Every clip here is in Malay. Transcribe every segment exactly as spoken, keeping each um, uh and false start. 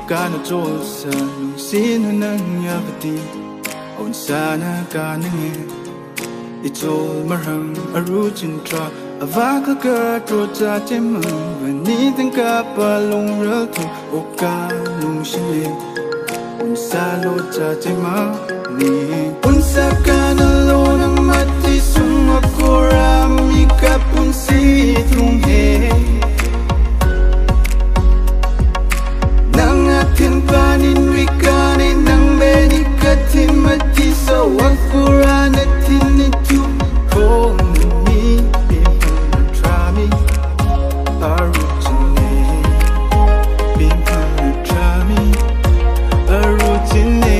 Kano josa nung sino nang yabati On sana ka nangi Itol marhang arujin tra Avaka ka troja timang Vanitang ka palong ralto O ka nung sili Unsa lo cha timang ni Unsa ka nalo ng mati Sumagkuram Ikapun si tung he Nangatin panin wikanin Nang benikatin mati Sa wakuran at tinitu Kung nami Bimpan Arujine Bimpan Arujine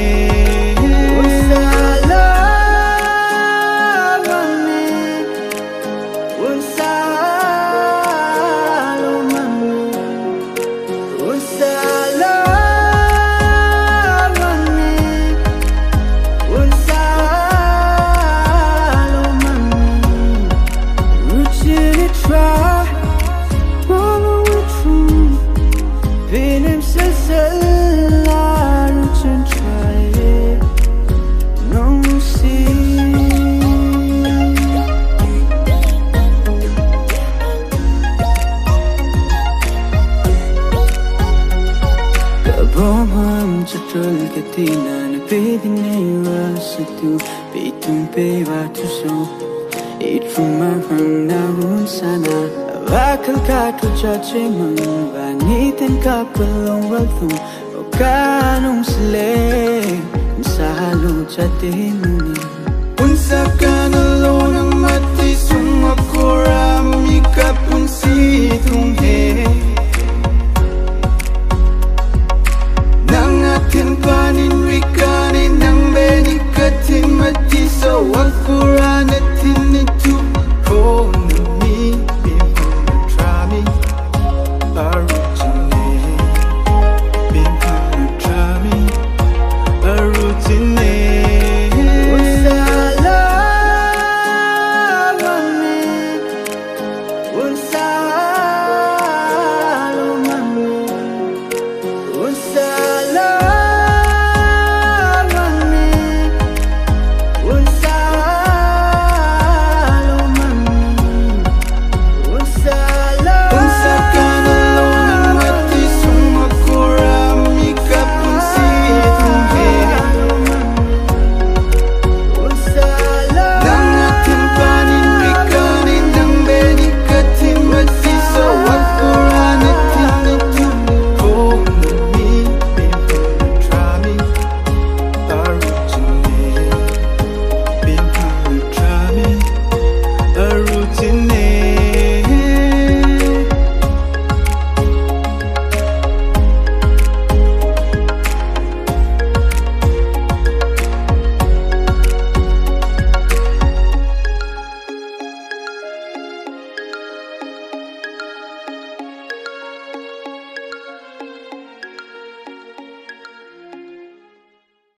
Katina na pwede na iwas ito Pitong pewa tuso Itrumahang naun sana Bakal ka tujache mang Vanitan ka palong walthong O kanong sile Sa halo jate muni Unsa ka nalo ng mata